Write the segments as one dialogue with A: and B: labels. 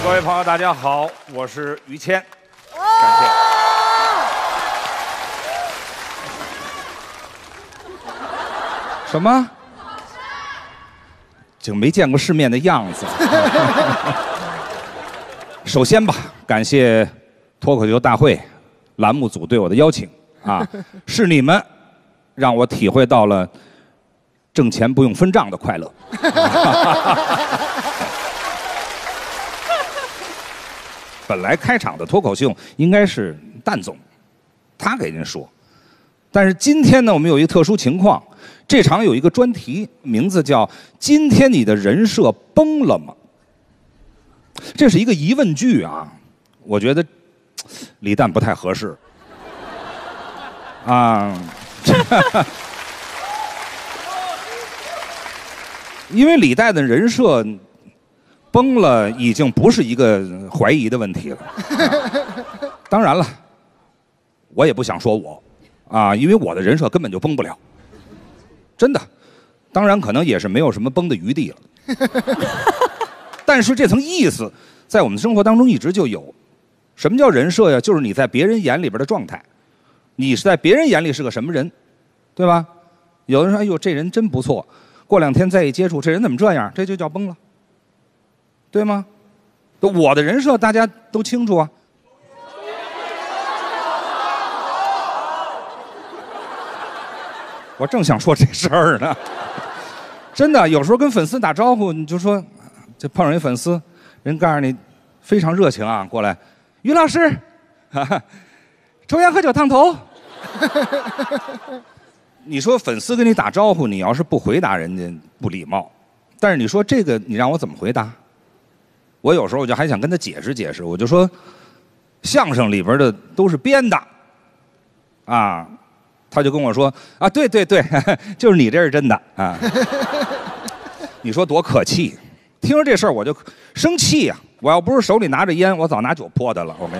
A: 各位朋友，大家好，我是于谦，感谢。什么？就没见过世面的样子。首先吧，感谢脱口秀大会栏目组对我的邀请啊，是你们让我体会到了挣钱不用分账的快乐。本来开场的脱口秀应该是蛋总，他给您说，但是今天呢，我们有一个特殊情况，这场有一个专题，名字叫“今天你的人设崩了吗？”这是一个疑问句啊，我觉得李诞不太合适啊，因为李诞的人设崩了，已经不是一个怀疑的问题了。当然了，我也不想说我啊，因为我的人设根本就崩不了，真的。当然，可能也是没有什么崩的余地了。但是这层意思在我们生活当中一直就有。什么叫人设呀？就是你在别人眼里边的状态，你是在别人眼里是个什么人，对吧？有的人说：“哎呦，这人真不错。”过2天再一接触，这人怎么这样？这就叫崩了，对吗？我的人设大家都清楚啊。我正想说这事儿呢，真的，有时候跟粉丝打招呼，你就说，这碰上一粉丝，人告诉你非常热情啊，过来，于老师，哈哈，抽烟喝酒烫头。你说粉丝跟你打招呼，你要是不回答人家不礼貌，但是你说这个你让我怎么回答？我有时候我就还想跟他解释解释，我就说，相声里边的都是编的，啊。他就跟我说啊，对对对，就是你这是真的啊！你说多可气！听说这事儿我就生气呀、我要不是手里拿着烟，我早拿酒泼他了。我跟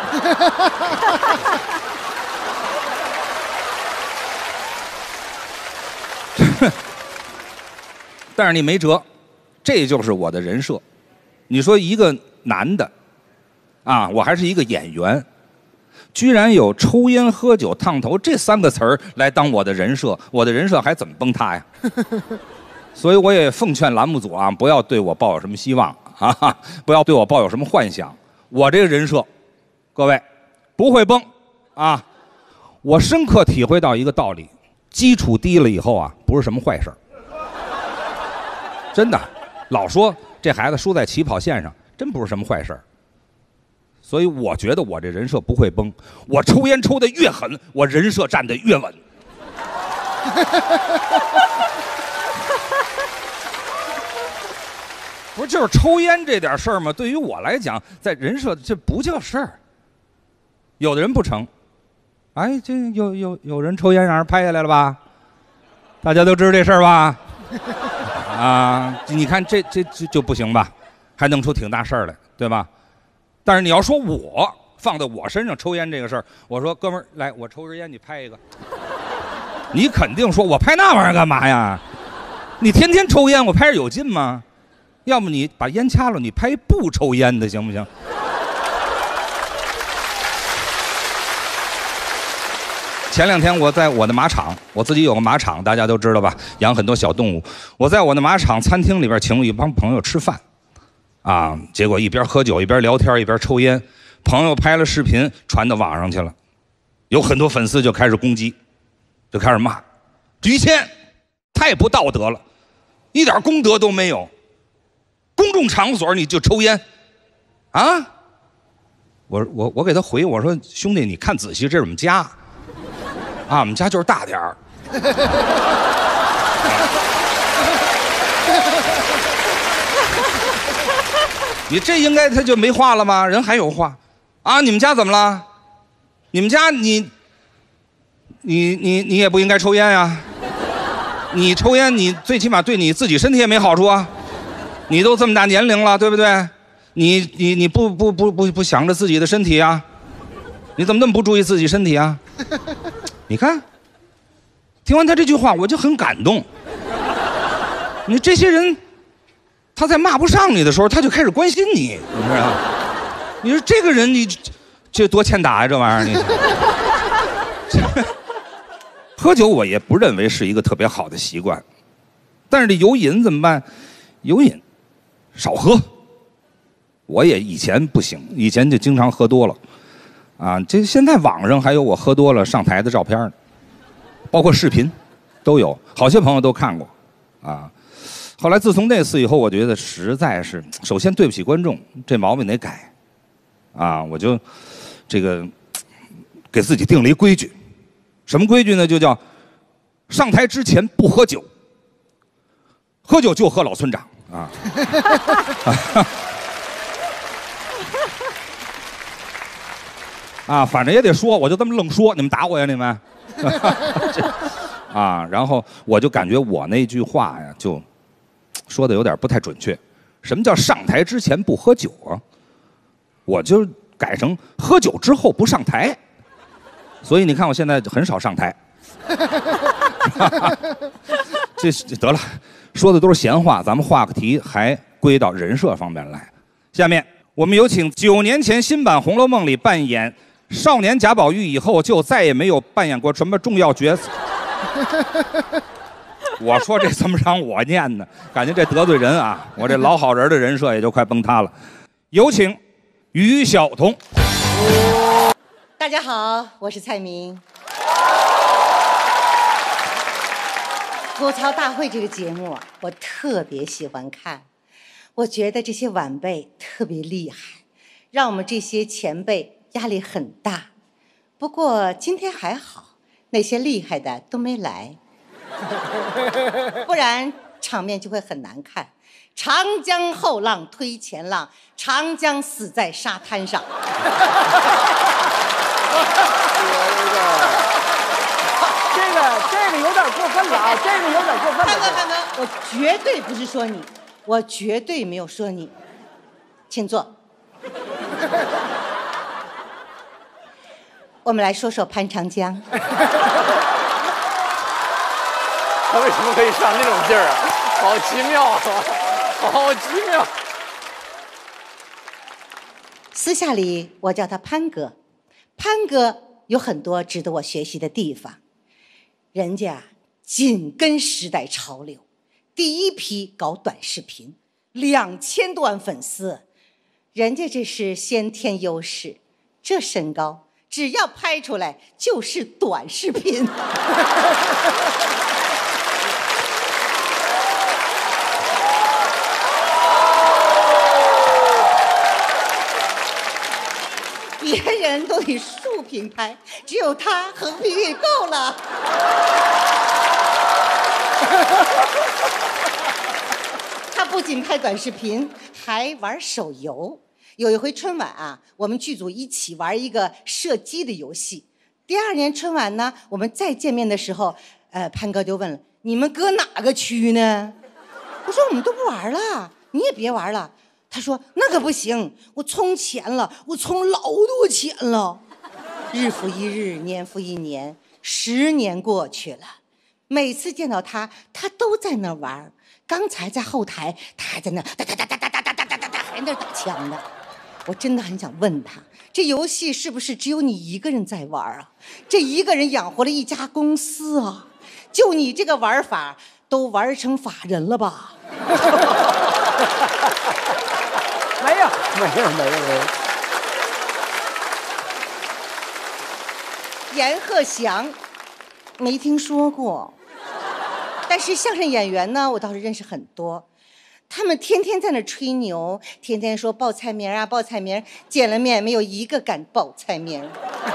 A: 你说，但是你没辙，这就是我的人设。你说一个男的，啊，我还是一个演员。居然有抽烟、喝酒、烫头这3个词儿来当我的人设，我的人设还怎么崩塌呀？所以我也奉劝栏目组啊，不要对我抱有什么希望啊，不要对我抱有什么幻想。我这个人设，各位不会崩啊！我深刻体会到一个道理：基础低了以后啊，不是什么坏事儿。真的，老说这孩子输在起跑线上，真不是什么坏事儿。所以我觉得我这人设不会崩，我抽烟抽得越狠，我人设站得越稳。不是就是抽烟这点事儿吗？对于我来讲，在人设这不叫事儿。有的人不成，哎，这有人抽烟让人拍下来了吧？大家都知道这事儿吧？啊，你看这就不行吧？还弄出挺大事儿来，对吧？但是你要说我放在我身上抽烟这个事儿，我说哥们儿来，我抽根烟，你拍一个。你肯定说我拍那玩意儿干嘛呀？你天天抽烟，我拍着有劲吗？要么你把烟掐了，你拍不抽烟的行不行？前2天我在我的马场，我自己有个马场，大家都知道吧，养很多小动物。我在我的马场餐厅里边请了一帮朋友吃饭。啊！结果一边喝酒一边聊天一边抽烟，朋友拍了视频传到网上去了，有很多粉丝就开始攻击，就开始骂，于谦太不道德了，一点公德都没有，公众场所你就抽烟，啊！我给他回我说兄弟你看仔细，这是我们家，啊，我们家就是大点儿。你这应该他就没话了吗？人还有话，啊！你们家怎么了？你们家你也不应该抽烟呀！你抽烟，你最起码对你自己身体也没好处啊！你都这么大年龄了，对不对？你不想着自己的身体啊？你怎么那么不注意自己身体啊？你看，听完他这句话，我就很感动。你这些人他在骂不上你的时候，他就开始关心你，你知道吗？你说这个人你这多欠打呀，这玩意儿你。喝酒我也不认为是一个特别好的习惯，但是这有瘾怎么办？有瘾少喝。我也以前不行，以前就经常喝多了，啊，这现在网上还有我喝多了上台的照片呢，包括视频，都有，好些朋友都看过，啊。后来自从那次以后，我觉得实在是，首先对不起观众，这毛病得改，啊，我就这个给自己定了一规矩，什么规矩呢？就叫上台之前不喝酒，喝酒就喝老村长啊。啊，反正也得说，我就这么愣说，你们打我呀，你们。啊，然后我就感觉我那句话呀，就说的有点不太准确。什么叫上台之前不喝酒啊？我就改成喝酒之后不上台。所以你看我现在很少上台。这得了，说的都是闲话，咱们话个题，还归到人设方面来。下面我们有请9年前新版《红楼梦》里扮演少年贾宝玉以后就再也没有扮演过什么重要角色。我说这怎么让我念呢？感觉这得罪人啊！我这老好人的人设也就快崩塌了。有请于晓彤。
B: 大家好，我是蔡明。吐槽大会这个节目，我特别喜欢看。我觉得这些晚辈特别厉害，让我们这些前辈压力很大。不过今天还好，那些厉害的都没来，不然场面就会很难看。长江后浪推前浪，长江死在沙滩上。
C: 这个有点过分了啊！这个有点过分了。
B: 潘哥，我绝对不是说你，我绝对没有说你，请坐。我们来说说潘长江。
C: 他为什么可以上那种劲儿啊？好奇妙啊！好奇妙。
B: 私下里我叫他潘哥，潘哥有很多值得我学习的地方。人家紧跟时代潮流，第一批搞短视频，2000多万粉丝，人家这是先天优势。这身高只要拍出来就是短视频。别人都得竖屏拍，只有他横屏也够了。他不仅拍短视频，还玩手游。有一回春晚啊，我们剧组一起玩一个射击的游戏。第2年春晚呢，我们再见面的时候，潘哥就问了：“你们搁哪个区呢？”我说：“我们都不玩了，你也别玩了。”他说：“那可不行，我充钱了，我充老多钱了。”日复一日，年复一年，10年过去了，每次见到他，他都在那玩。刚才在后台，他还在那哒哒哒哒哒哒哒哒哒哒，还在那打枪呢。我真的很想问他，这游戏是不是只有你一个人在玩啊？这一个人养活了一家公司啊！就你这个玩法，都玩成法人了吧？
C: 没有。
B: 阎鹤祥，没听说过，但是相声演员呢，我倒是认识很多。他们天天在那吹牛，天天说报菜名啊，报菜名，见了面没有一个敢报菜名。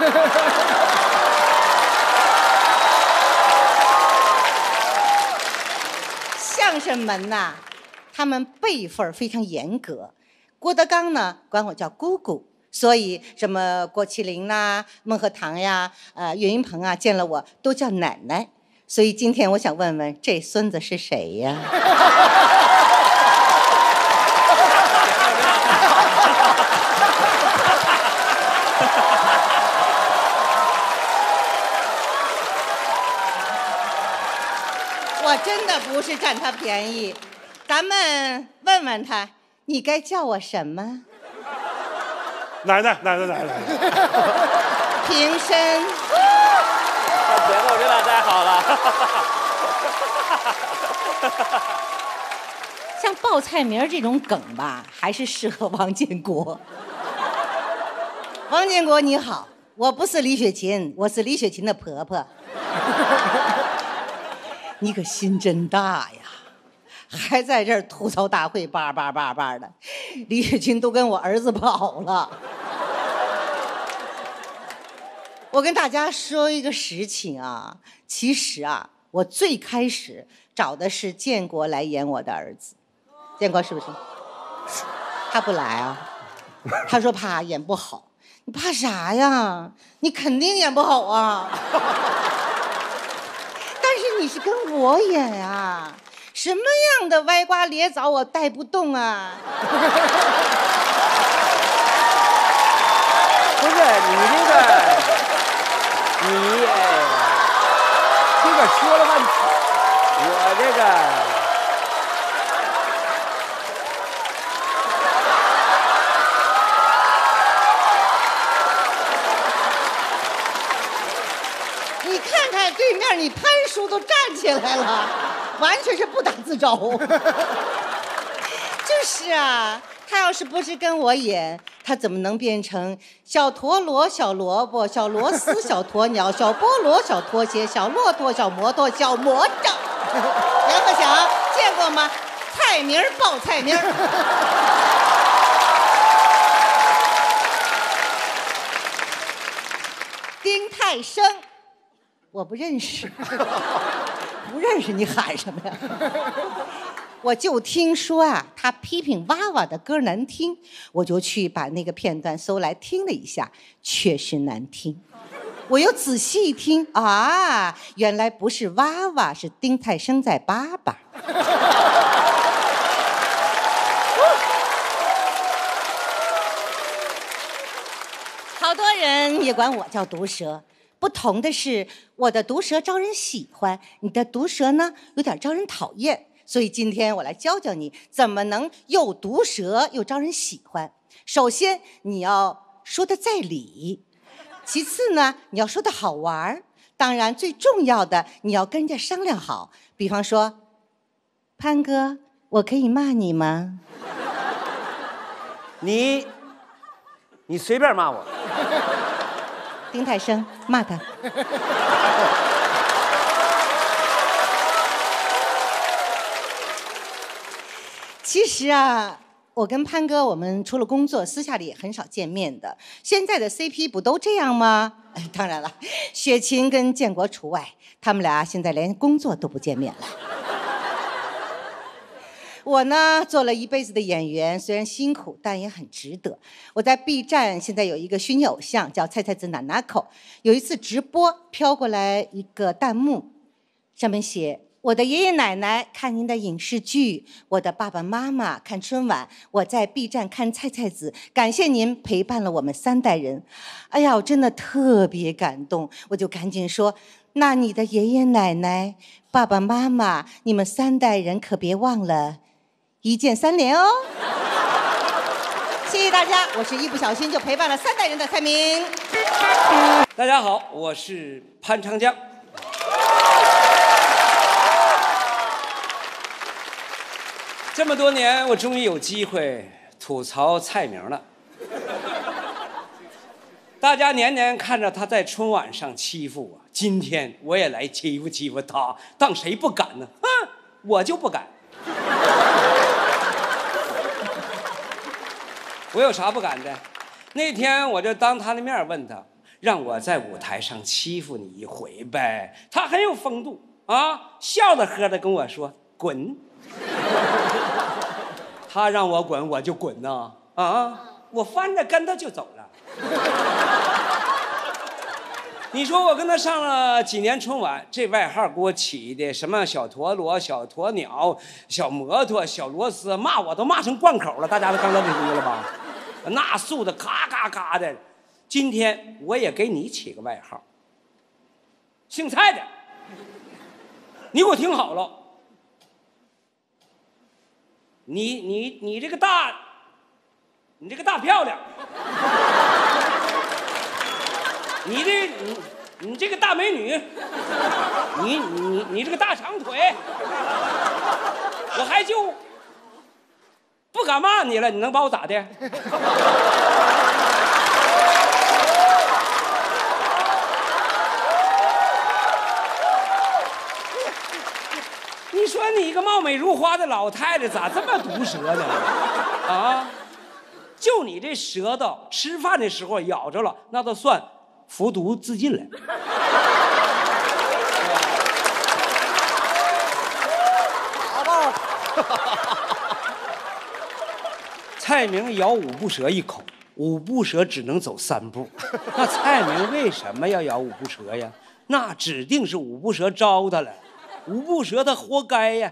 B: 相声门呐，他们辈分非常严格。郭德纲呢，管我叫姑姑，所以什么郭麒麟呐、孟鹤堂呀、岳云鹏啊，见了我都叫奶奶。所以今天我想问问，这孙子是谁呀？我真的不是占他便宜，咱们问问问他，你该叫我什么？
D: 奶奶。
B: 平身。
C: 节奏真的太好了。
B: 像报菜名这种梗吧，还是适合王建国。王建国你好，我不是李雪琴，我是李雪琴的婆婆。你可心真大呀，还在这儿吐槽大会叭的，李雪琴都跟我儿子跑了。我跟大家说一个实情啊，其实啊，我最开始找的是建国来演我的儿子。建国是不是？他不来啊，他说怕演不好。你怕啥呀？你肯定演不好啊。但是你是跟我演啊，什么样的歪瓜裂枣我带不动啊。
C: 不是你这个，你这个说了半天，我这个。
B: 你看看对面，你潘叔都站起来了，完全是不打自招。就是啊，他要是不是跟我演，他怎么能变成小陀螺、小萝卜、小螺丝、小鸵鸟、小菠萝、小拖鞋、小骆驼、小摩托、小魔杖？杨克强见过吗？菜名报菜名。丁太升。我不认识，不认识你喊什么呀？我就听说啊，他批评娃娃的歌难听，我就去把那个片段搜来听了一下，确实难听。我又仔细一听啊，原来不是娃娃，是丁太升在叭叭。好多人也管我叫毒舌。不同的是，我的毒舌招人喜欢，你的毒舌呢有点招人讨厌。所以今天我来教教你，怎么能又毒舌又招人喜欢。首先，你要说的在理；其次呢，你要说的好玩；当然，最重要的，你要跟人家商量好。比方说，潘哥，我可以骂你吗？
C: 你随便骂我。
B: 丁太升，骂他。其实啊，我跟潘哥，我们除了工作，私下里也很少见面的。现在的 CP 不都这样吗？当然了，雪琴跟建国除外，他们俩现在连工作都不见面了。我呢，做了一辈子的演员，虽然辛苦，但也很值得。我在 B 站现在有一个虚拟偶像，叫菜菜子奶奶口。有一次直播，飘过来一个弹幕，上面写：我的爷爷奶奶看您的影视剧，我的爸爸妈妈看春晚，我在 B 站看菜菜子，感谢您陪伴了我们3代人。哎呀，我真的特别感动，我就赶紧说：那你的爷爷奶奶、爸爸妈妈，你们3代人可别忘了一键3连哦！谢谢大家，我是一不小心就陪伴了3代人的蔡明。
E: 大家好，我是潘长江。这么多年，我终于有机会吐槽蔡明了。大家年年看着他在春晚上欺负我，今天我也来欺负他，当谁不敢呢？哼，我就不敢。我有啥不敢的？那天我就当他的面问他，让我在舞台上欺负你一回呗。他很有风度啊，笑着呵着跟我说：“滚。”他让我滚，我就滚呐！啊，我翻着跟头就走了。你说我跟他上了几年春晚，这外号给我起的什么小陀螺、小鸵鸟、小摩托、小螺丝，骂我都骂成贯口了，大家都刚才听了吧？那速的咔咔咔的。今天我也给你起个外号，姓蔡的，你给我听好了， 你这个大，你这个大漂亮，你这个大美女，你这个大长腿，我还就不敢骂你了，你能把我咋的？你说你一个貌美如花的老太太，咋这么毒舌呢？啊，就你这舌头，吃饭的时候咬着了，那都算服毒自尽了。
C: 好吧。
E: 蔡明咬五步蛇一口，五步蛇只能走3步。那蔡明为什么要咬五步蛇呀？那指定是五步蛇招他了。五步蛇他活该呀！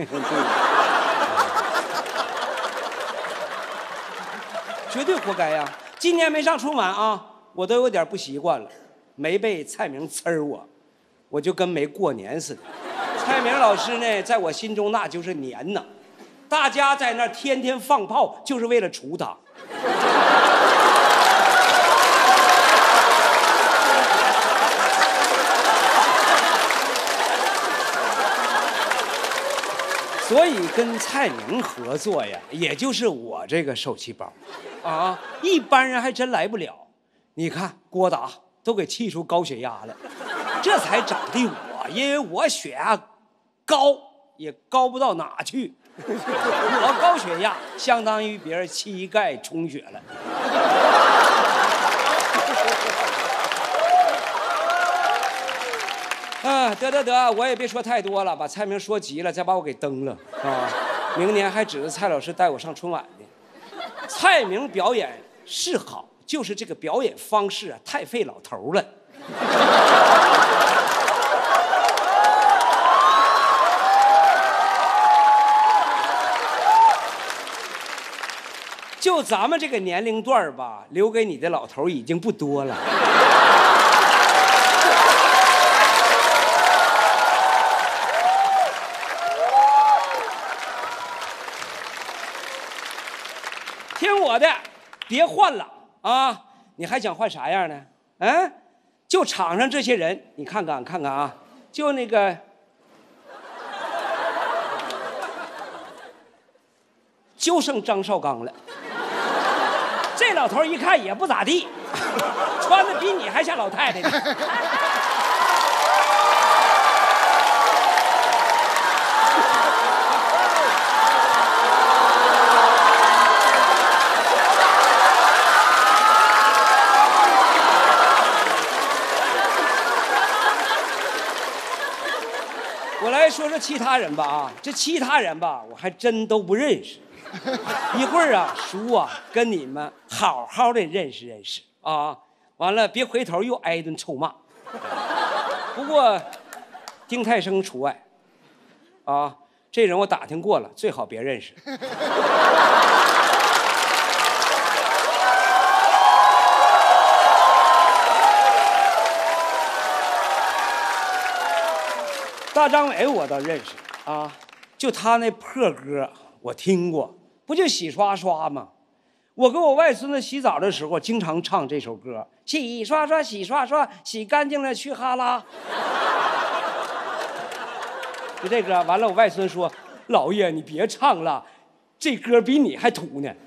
E: 绝对活该呀！今年没上春晚啊，我都有点不习惯了。没被蔡明呲我，我就跟没过年似的。蔡明老师呢，在我心中那就是年呐。大家在那天天放炮，就是为了除他。所以跟蔡明合作呀，也就是我这个受气包，啊，一般人还真来不了。你看郭达都给气出高血压了，这才找的我，因为我血压高也高不到哪去，我高血压相当于别人膝盖充血了。啊，得，我也别说太多了，把蔡明说急了，再把我给蹬了啊！明年还指着蔡老师带我上春晚呢。蔡明表演是好，就是这个表演方式啊，太费老头了。就咱们这个年龄段吧，留给你的老头已经不多了。听我的，别换了啊！你还想换啥样呢？嗯，就场上这些人，你看看啊，就那个，就剩张绍刚了。这老头一看也不咋地，穿的比你还像老太太呢。我来说说其他人吧啊，这其他人吧，我还真都不认识。一会儿啊，叔啊，跟你们好好的认识认识啊，完了别回头又挨一顿臭骂。不过，丁太升除外。啊，这人我打听过了，最好别认识。大张伟我倒认识啊，就他那破歌我听过，不就洗刷刷吗？我跟我外孙子洗澡的时候经常唱这首歌，洗刷刷洗刷刷，洗干净了去哈拉。就这歌完了，我外孙说：“老爷你别唱了，这歌比你还土呢。”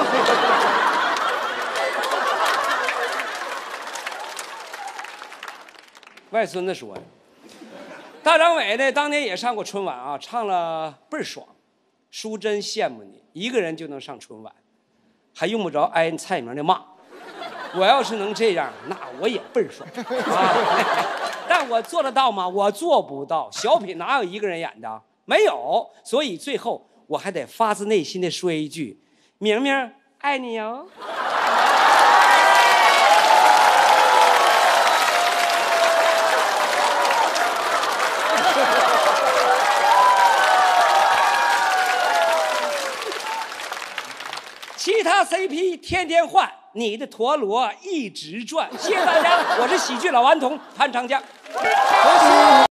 E: 外孙子说的。大张伟呢，当年也上过春晚啊，唱了倍儿爽。叔真羡慕你，一个人就能上春晚，还用不着挨蔡明的骂。我要是能这样，那我也倍儿爽啊！但我做得到吗？我做不到。小品哪有一个人演的？没有。所以最后我还得发自内心的说一句：明明爱你哟。其他 CP 天天换，你的陀螺一直转。谢谢大家，我是喜剧老顽童潘长江。